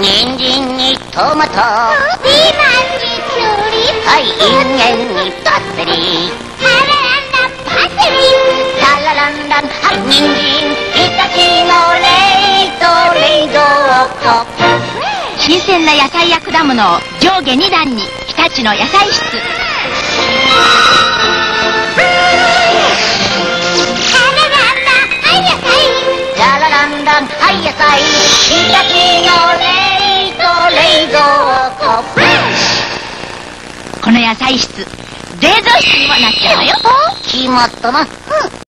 人参にトマト、 ピーマンにキュウリ、 はい、インゲンにパセリ、 タラランラパセリ、 タラランラン、はい、人参、日立の冷蔵庫。 新鮮な野菜や果物を上下2段に日立の野菜室。 タラランラン、はい、野菜、日立の冷蔵庫。 この野菜室、冷蔵室にもなっちゃうわよ。 決まったな。